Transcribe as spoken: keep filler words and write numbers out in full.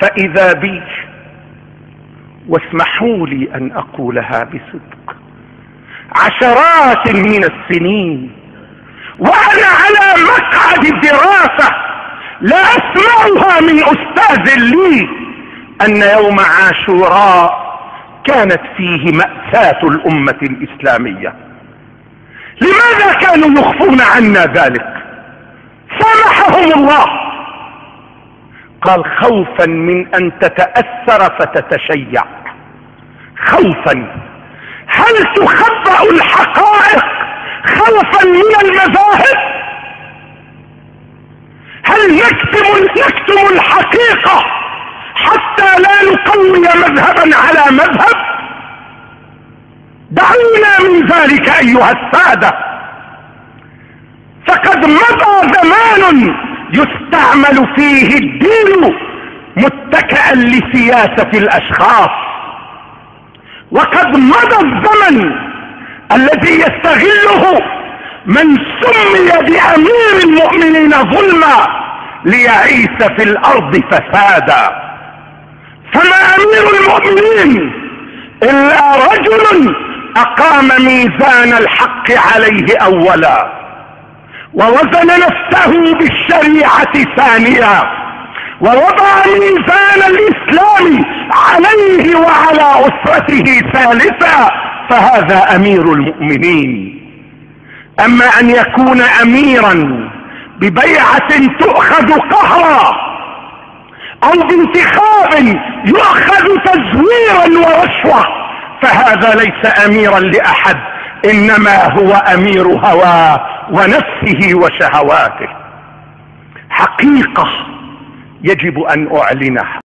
فإذا بي، واسمحوا لي أن أقولها بصدق، عشرات من السنين وأنا على مقعد الدراسة لا أسمعها من أستاذ لي أن يوم عاشوراء كانت فيه مأساة الأمة الإسلامية. لماذا كانوا يخفون عنا ذلك؟ سامحهم الله. قال خوفا من أن تتأثر فتتشيع. خوفا. هل تخبأ الحقائق خوفا من المذاهب؟ هل نكتم نكتم الحقيقة حتى لا نقوي مذهبا على مذهب؟ دعونا من ذلك أيها السادة، فقد مضى زمان يستعمل فيه الدين متكئا لسياسة الأشخاص، وقد مضى الزمن الذي يستغله من سمي بأمير المؤمنين ظلما ليعيش في الأرض فسادا. فما أمير المؤمنين إلا رجل أقام ميزان الحق عليه أولا، ووزن نفسه بالشريعة ثانيا، ووضع ميزان الإسلام عليه وعلى أسرته ثالثا، فهذا أمير المؤمنين. أما أن يكون أميرا ببيعة تؤخذ قهرا أو بانتخاب يؤخذ تزويرا ورشوة، فهذا ليس أميرا لأحد، إنما هو أمير هواه ونفسه وشهواته. حقيقة يجب أن أعلنها.